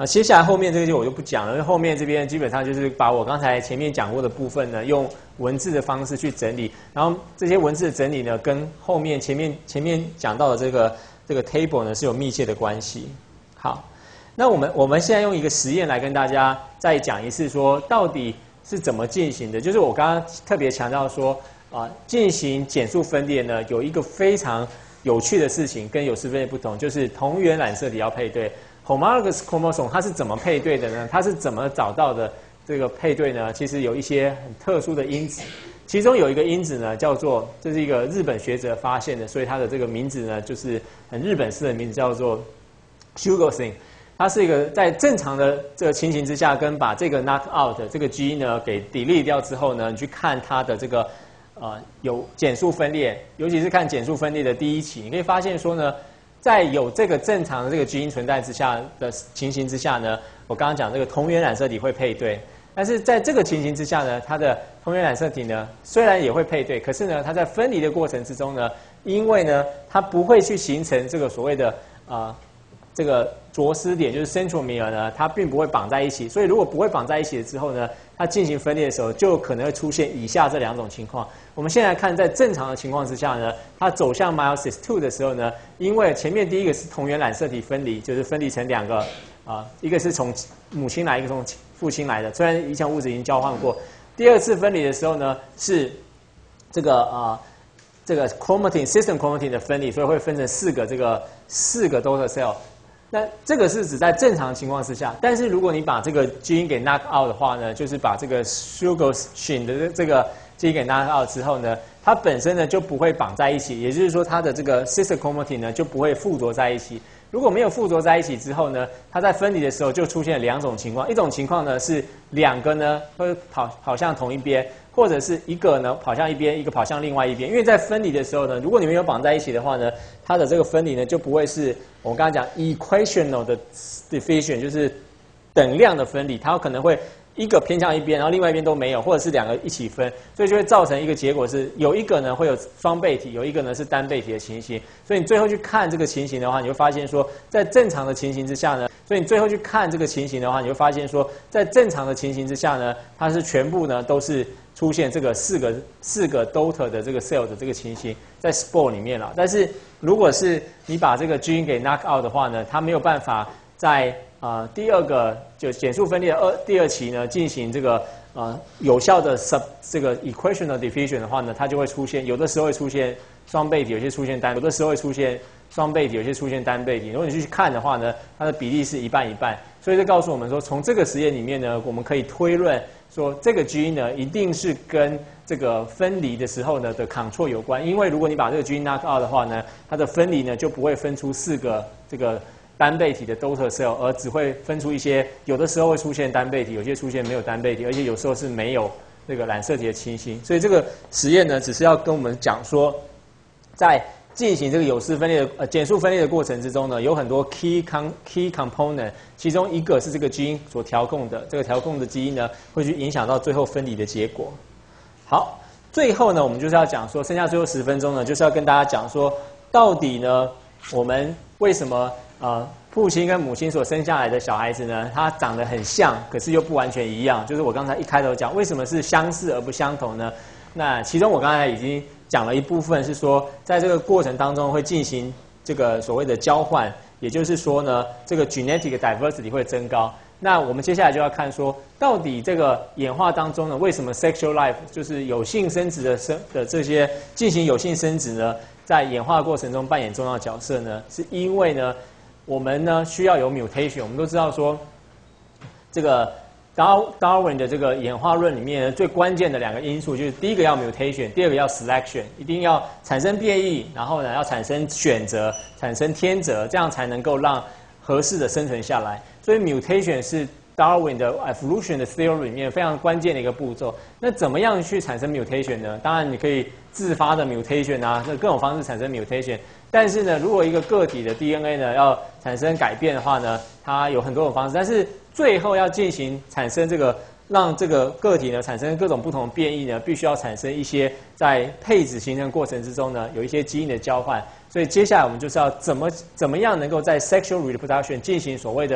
Speaker 1: 那接下来后面这个就我就不讲了，因为后面这边基本上就是把我刚才前面讲过的部分呢，用文字的方式去整理，然后这些文字的整理呢，跟后面前面前面讲到的这个这个 table 呢是有密切的关系。好，那我们我们现在用一个实验来跟大家再讲一次说，到底是怎么进行的？就是我刚刚特别强调说，啊、呃，进行减数分裂呢，有一个非常有趣的事情，跟有丝分裂不同，就是同源染色体要配对。homologous chromosome 它是怎么配对的呢？它是怎么找到的这个配对呢？其实有一些很特殊的因子，其中有一个因子呢叫做，这是一个日本学者发现的，所以它的这个名字呢就是很日本式的名字，叫做 Shugosin。它是一个在正常的这个情形之下，跟把这个 knock out 这个基因呢给 delete 掉之后呢，你去看它的这个呃有减数分裂，尤其是看减数分裂的第一期，你可以发现说呢。在有这个正常的这个基因存在之下的情形之下呢，我刚刚讲这个同源染色体会配对，但是在这个情形之下呢，它的同源染色体呢虽然也会配对，可是呢它在分离的过程之中呢，因为呢它不会去形成这个所谓的啊、呃、这个着丝点，就是 centromere 呢，它并不会绑在一起，所以如果不会绑在一起了之后呢，它进行分裂的时候就可能会出现以下这两种情况。我们现在看，在正常的情况之下呢，它走向 meiosis two 的时候呢，因为前面第一个是同源染色体分离，就是分离成两个啊、呃，一个是从母亲来，一个从父亲来的，虽然遗传物质已经交换过。第二次分离的时候呢，是这个啊、呃、这个 chromatin system chromatin 的分离，所以会分成四个这个四个 daughter cell。那这个是指在正常情况之下，但是如果你把这个基因给 knock out 的话呢，就是把这个 Shugosin 的这个基因给 knock out 之后呢，它本身呢就不会绑在一起，也就是说它的这个 sister chromatin 呢就不会附着在一起。如果没有附着在一起之后呢，它在分离的时候就出现两种情况，一种情况呢是两个呢会跑跑向同一边，或者是一个呢跑向一边，一个跑向另外一边。因为在分离的时候呢，如果你没有绑在一起的话呢，它的这个分离呢就不会是我们刚才讲 equational 的 division， 就是等量的分离，它有可能会一个偏向一边，然后另外一边都没有，或者是两个一起分，所以就会造成一个结果是有一个呢会有双倍体，有一个呢是单倍体的情形。所以你最后去看这个情形的话，你会发现说，在正常的情形之下呢，所以你最后去看这个情形的话，你会发现说，在正常的情形之下呢，它是全部呢都是出现这个四个四个 daughter 的这个 cell 的这个情形在 spore 里面了。但是如果是你把这个基因给 knock out 的话呢，它没有办法在啊、呃，第二个就减数分裂的二第二期呢，进行这个呃有效的 sub 这个 equational division 的话呢，它就会出现，有的时候会出现双倍体，有些出现单，有的时候会出现双倍体，有些出现单倍体。如果你去看的话呢，它的比例是一半一半。所以这告诉我们说，从这个实验里面呢，我们可以推论说，这个基因呢一定是跟这个分离的时候呢的 control 有关。因为如果你把这个基因 knock out 的话呢，它的分离呢就不会分出四个这个单倍体的 daughter cell， 而只会分出一些，有的时候会出现单倍体，有些出现没有单倍体，而且有时候是没有这个染色体的情形。所以这个实验呢，只是要跟我们讲说，在进行这个有丝分裂的呃减数分裂的过程之中呢，有很多 key con key component， 其中一个是这个基因所调控的，这个调控的基因呢，会去影响到最后分离的结果。好，最后呢，我们就是要讲说，剩下最后十分钟呢，就是要跟大家讲说，到底呢，我们为什么呃，父亲跟母亲所生下来的小孩子呢，他长得很像，可是又不完全一样。就是我刚才一开头讲，为什么是相似而不相同呢？那其中我刚才已经讲了一部分，是说在这个过程当中会进行这个所谓的交换，也就是说呢，这个 genetic diversity 会增高。那我们接下来就要看说，到底这个演化当中呢，为什么 sexual life 就是有性生殖的生的这些进行有性生殖呢，在演化过程中扮演重要角色呢？是因为呢，我们呢需要有 mutation。我们都知道说，这个 Darwin 的这个演化论里面呢，最关键的两个因素就是第一个要 mutation， 第二个要 selection， 一定要产生变异，然后呢要产生选择，产生天择，这样才能够让合适的生存下来。所以 mutation 是 Darwin 的 evolution 的 theory 里面非常关键的一个步骤。那怎么样去产生 mutation 呢？当然你可以自发的 mutation 啊，这各种方式产生 mutation。但是呢，如果一个个体的 D N A 呢要产生改变的话呢，它有很多种方式。但是最后要进行产生这个让这个个体呢产生各种不同的变异呢，必须要产生一些在配子形成过程之中呢有一些基因的交换。所以接下来我们就是要怎么怎么样能够在 sexual reproduction 进行所谓的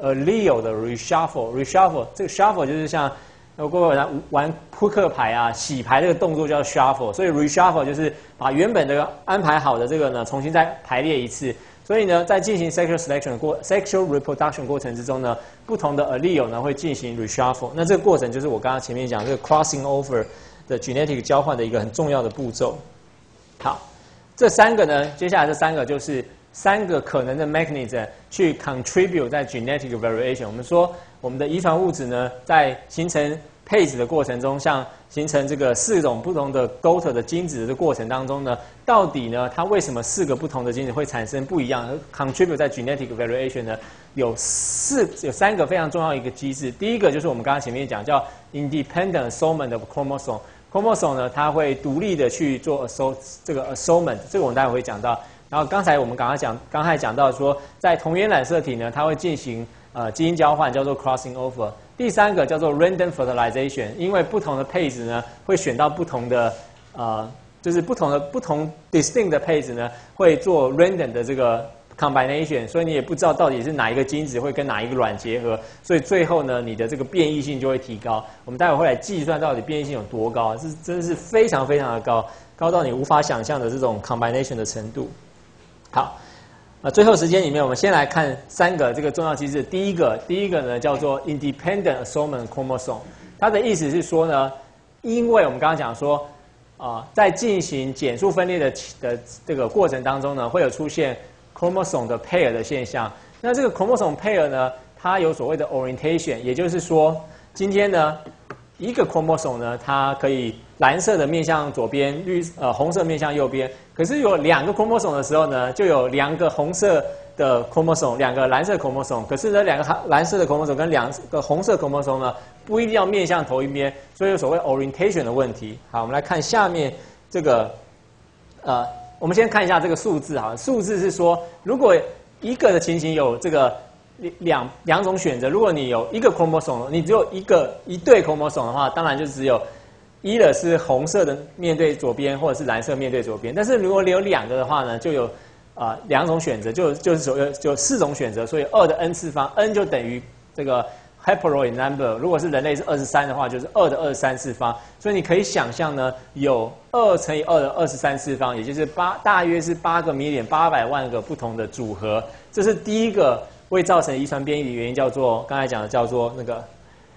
Speaker 1: allele 的 reshuffle，reshuffle 这个 shuffle 就是像如果玩玩扑克牌啊，洗牌这个动作叫 shuffle， 所以 reshuffle 就是把原本的安排好的这个呢重新再排列一次。所以呢，在进行 sexual selection 的过 sexual reproduction 过程之中呢，不同的 allele 呢会进行 reshuffle。那这个过程就是我刚刚前面讲这个 crossing over 的 genetic 交换的一个很重要的步骤。好，这三个呢，接下来这三个就是三个可能的 mechanism 去 contribute 在 genetic variation。我们说我们的遗传物质呢，在形成配子的过程中，像形成这个四种不同的 goiter 的精子的过程当中呢，到底呢，它为什么四个不同的精子会产生不一样 contribute 在 genetic variation 呢？有四有三个非常重要的一个机制。第一个就是我们刚刚前面讲叫 independent assortment of chromosome。chromosome 呢，它会独立的去做 assort 这个 assortment， 这个我们待会会讲到。然后刚才我们刚刚讲，刚才讲到说，在同源染色体呢，它会进行呃基因交换，叫做 crossing over。第三个叫做 random fertilization， 因为不同的配子呢，会选到不同的呃，就是不同的不同 distinct 的配子呢，会做 random 的这个 combination， 所以你也不知道到底是哪一个精子会跟哪一个卵结合，所以最后呢，你的这个变异性就会提高。我们待会会来计算到底变异性有多高，这真的是非常非常的高，高到你无法想象的这种 combination 的程度。好。呃，最后时间里面，我们先来看三个这个重要机制。第一个，第一个呢叫做 independent assortment chromosome， 它的意思是说呢，因为我们刚刚讲说，啊、呃，在进行减数分裂的的这个过程当中呢，会有出现 chromosome 的 pair 的现象。那这个 chromosome pair 呢，它有所谓的 orientation， 也就是说，今天呢，一个 chromosome 呢，它可以蓝色的面向左边，绿呃红色面向右边。可是有两个 chromosome 的时候呢，就有两个红色的 chromosome， 两个蓝色 chromosome。可是呢，两个蓝色的 chromosome 跟两个红色 chromosome 呢，不一定要面向同一边，所以有所谓 orientation 的问题。好，我们来看下面这个，呃，我们先看一下这个数字哈。数字是说，如果一个的情形有这个两两种选择，如果你有一个 chromosome， 你只有一个一对 chromosome 的话，当然就只有一的是红色的面对左边，或者是蓝色面对左边。但是如果你有两个的话呢，就有啊、呃、两种选择，就就是有就四种选择，所以二的 n 次方 n 就等于这个 haploid number。如果是人类是二十三的话，就是二的二十三次方。所以你可以想象呢，有二乘以二的二十三次方，也就是八大约是八个 million 八百万个不同的组合。这是第一个会造成遗传变异的原因，叫做刚才讲的叫做那个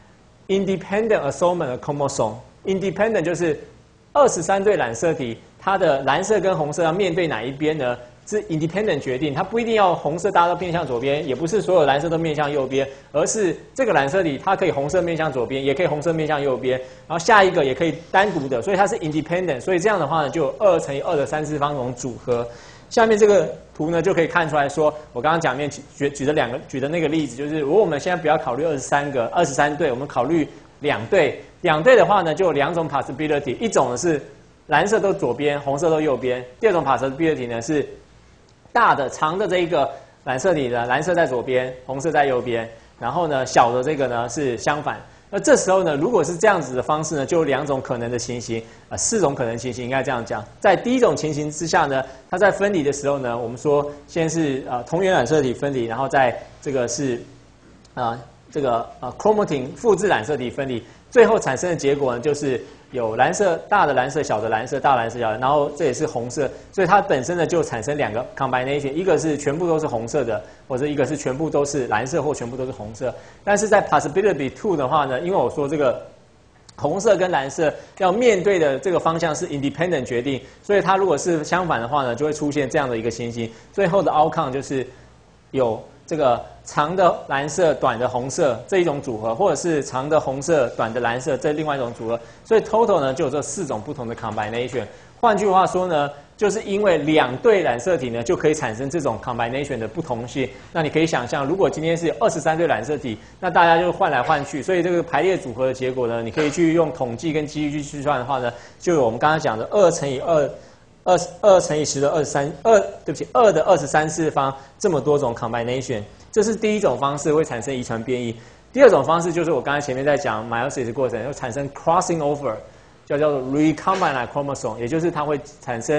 Speaker 1: independent assortment of chromosome。independent 就是二十三对染色体，它的蓝色跟红色要面对哪一边呢？是 independent 决定，它不一定要红色大家都面向左边，也不是所有蓝色都面向右边，而是这个染色体它可以红色面向左边，也可以红色面向右边，然后下一个也可以单独的，所以它是 independent。所以这样的话呢，就有二乘以二的三次方这种组合。下面这个图呢，就可以看出来说，我刚刚讲面举举的两个举的那个例子，就是如果我们现在不要考虑二十三个二十三对，我们考虑两对。两对的话呢，就有两种 possibility， 一种呢是蓝色都左边，红色都右边；第二种 possibility 呢是大的长的这一个染色体呢，蓝色在左边，红色在右边，然后呢小的这个呢是相反。那这时候呢，如果是这样子的方式呢，就有两种可能的情形，啊、呃，四种可能情形应该这样讲。在第一种情形之下呢，它在分离的时候呢，我们说先是呃同源染色体分离，然后在这个是啊、呃、这个呃 chromatin 复制染色体分离。最后产生的结果呢，就是有蓝色大的蓝色、小的蓝色、大蓝色、小的，然后这也是红色，所以它本身呢就产生两个 combination， 一个是全部都是红色的，或者一个是全部都是蓝色或全部都是红色。但是在 possibility two 的话呢，因为我说这个红色跟蓝色要面对的这个方向是 independent 决定，所以它如果是相反的话呢，就会出现这样的一个情形。最后的 outcome 就是有这个长的蓝色、短的红色这一种组合，或者是长的红色、短的蓝色这另外一种组合，所以 total 呢就有这四种不同的 combination。换句话说呢，就是因为两对染色体呢就可以产生这种 combination 的不同性。那你可以想象，如果今天是有二十三对染色体，那大家就换来换去，所以这个排列组合的结果呢，你可以去用统计跟几率去计算的话呢，就有我们刚刚讲的二乘以二。二二乘以十的二十三，二对不起，二的二十三次方，这么多种 combination， 这是第一种方式会产生遗传变异。第二种方式就是我刚才前面在讲 meiosis 的过程，会产生 crossing over， 叫叫做 recombinant chromosome， 也就是它会产生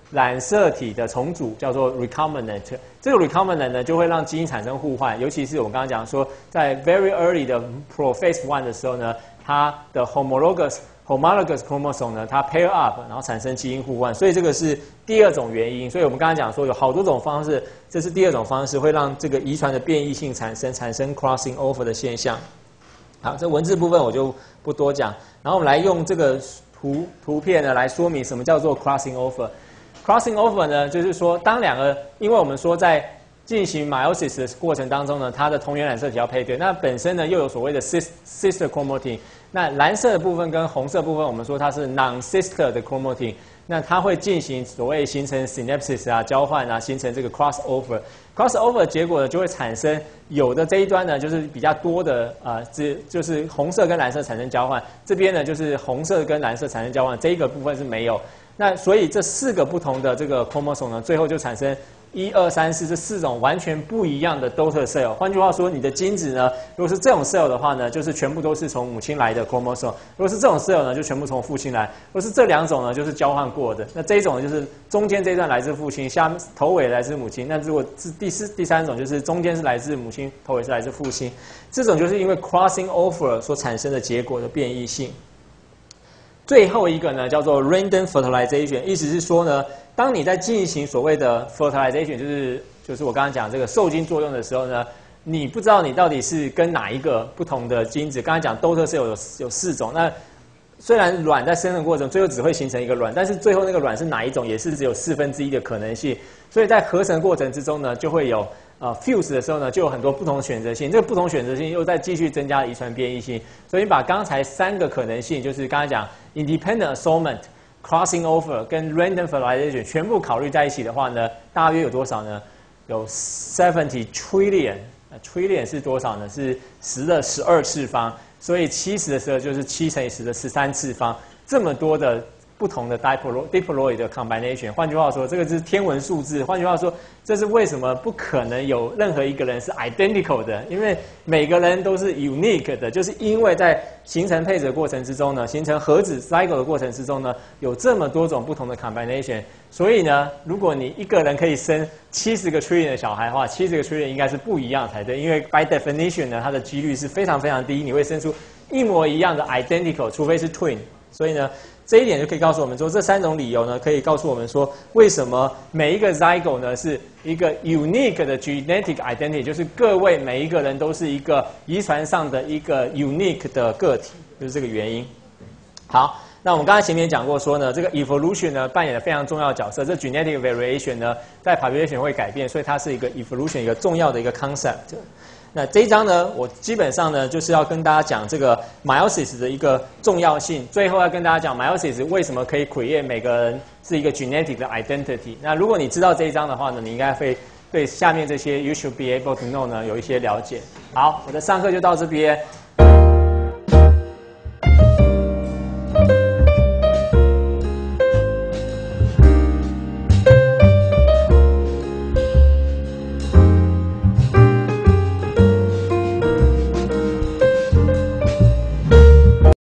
Speaker 1: 染色体的重组，叫做 recombinant。这个 recombinant 呢，就会让基因产生互换，尤其是我们刚刚讲说，在 very early 的 prophase one 的时候呢，它的 homologous homologous chromosome 呢，它 pair up， 然后产生基因互换，所以这个是第二种原因。所以我们刚刚讲说有好多种方式，这是第二种方式，会让这个遗传的变异性产生产生 crossing over 的现象。好，这文字部分我就不多讲，然后我们来用这个图图片呢来说明什么叫做 crossing over。crossing over 呢，就是说当两个，因为我们说在进行 meiosis 的过程当中呢，它的同源染色体要配对，那本身呢又有所谓的 sister chromatin， 那蓝色的部分跟红色部分，我们说它是 non-sister 的 chromatin， 那它会进行所谓形成 synapses 啊交换啊，形成这个 crossover。crossover 结果呢就会产生有的这一端呢就是比较多的呃，这就是红色跟蓝色产生交换，这边呢就是红色跟蓝色产生交换，这一个部分是没有。那所以这四个不同的这个 chromosome 呢，最后就产生一二三四这四种完全不一样的 daughter cell。换句话说，你的精子呢，如果是这种 cell 的话呢，就是全部都是从母亲来的 chromosome； 如果是这种 cell 呢，就全部从父亲来；如果是这两种呢，就是交换过的。那这一种呢，就是中间这一段来自父亲，下头尾来自母亲。那如果是第四、第三种，就是中间是来自母亲，头尾是来自父亲。这种就是因为 crossing over 所产生的结果的变异性。最后一个呢，叫做 random fertilization， 意思是说呢，当你在进行所谓的 fertilization， 就是就是我刚刚讲这个受精作用的时候呢，你不知道你到底是跟哪一个不同的精子。刚才讲 daughter cell 有有四种，那虽然卵在生的过程最后只会形成一个卵，但是最后那个卵是哪一种，也是只有四分之一的可能性。所以在合成过程之中呢，就会有呃 fuse 的时候呢，就有很多不同的选择性。这个不同选择性又在继续增加遗传变异性。所以你把刚才三个可能性，就是刚才讲 independent assortment、crossing over 跟 random fertilization 全部考虑在一起的话呢，大约有多少呢？有 seventy trillion。trillion 是多少呢？是十的十二次方。所以七十的时候就是七乘以十的十三次方，这么多的不同的 diploid 的 combination。换句话说，这个是天文数字。换句话说，这是为什么不可能有任何一个人是 identical 的，因为每个人都是 unique 的，就是因为在形成配子的过程之中呢，形成核子 zygote 的过程之中呢，有这么多种不同的 combination。所以呢，如果你一个人可以生七十个 trillion 的小孩的话，七十个 trillion 应该是不一样才对，因为 by definition 呢，它的几率是非常非常低，你会生出一模一样的 identical， 除非是 twin。所以呢，这一点就可以告诉我们说，这三种理由呢，可以告诉我们说，为什么每一个 zygote 呢是一个 unique 的 genetic identity， 就是各位每一个人都是一个遗传上的一个 unique 的个体，就是这个原因。好。那我们刚才前面讲过说呢，这个 evolution 呢扮演了非常重要的角色。这 genetic variation 呢，在 population 会改变，所以它是一个 evolution 一个重要的一个 concept。那这一章呢，我基本上呢就是要跟大家讲这个 meiosis 的一个重要性。最后要跟大家讲 meiosis 为什么可以 create 每个人是一个 genetic 的 identity。那如果你知道这一章的话呢，你应该会对下面这些 you should be able to know 呢有一些了解。好，我的上课就到这边。